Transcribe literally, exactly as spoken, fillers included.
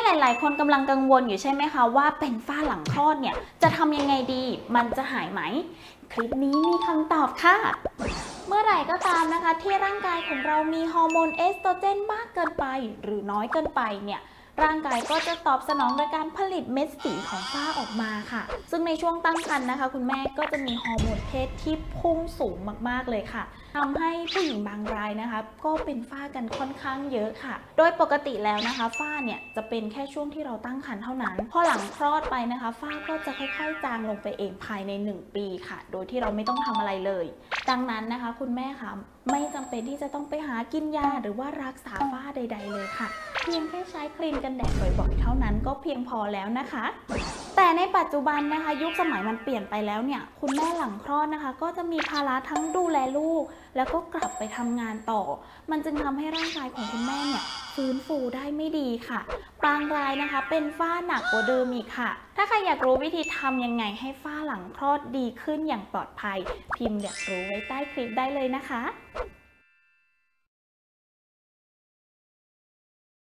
ลายๆคนกำลังกังวลอยู่ใช่ไหมคะว่าเป็นฝ้าหลังคลอดเนี่ยจะทำยังไงดีมันจะหายไหมคลิปนี้มีคำตอบค่ะเมื่อไหร่ก็ตามนะคะที่ร่างกายของเรามีฮอร์โมนเอสโตรเจนมากเกินไปหรือน้อยเกินไปเนี่ยร่างกายก็จะตอบสนองโดยการผลิตเม็ดสีของฝ้าออกมาค่ะซึ่งในช่วงตั้งครรภ์นะคะคุณแม่ก็จะมีฮอร์โมนเพศที่พุ่งสูงมากๆเลยค่ะทำให้ผู้หญิงบางรายนะคะก็เป็นฝ้ากันค่อนข้างเยอะค่ะโดยปกติแล้วนะคะฝ้าเนี่ยจะเป็นแค่ช่วงที่เราตั้งครรภ์เท่านั้นพอหลังคลอดไปนะคะฝ้าก็จะค่อยๆจางลงไปเองภายในหนึ่งปีค่ะโดยที่เราไม่ต้องทำอะไรเลยดังนั้นนะคะคุณแม่คะไม่จำเป็นที่จะต้องไปหากินยาหรือว่ารักษาฝ้าใดๆเลยค่ะเพียงแค่ใช้ครีมกันแดดบ่อยๆเท่านั้นก็เพียงพอแล้วนะคะแต่ในปัจจุบันนะคะยุคสมัยมันเปลี่ยนไปแล้วเนี่ยคุณแม่หลังคลอดนะคะก็จะมีภาระทั้งดูแลลูกแล้วก็กลับไปทำงานต่อมันจึงทำให้ร่างกายของคุณแม่เนี่ยฟื้นฟูได้ไม่ดีค่ะบางรายนะคะเป็นฝ้าหนักกว่าเดิมอีกค่ะถ้าใครอยากรู้วิธีทำยังไงให้ฝ้าหลังคลอดดีขึ้นอย่างปลอดภัยพิมพ์อยากรู้ไว้ใต้คลิปได้เลยนะคะ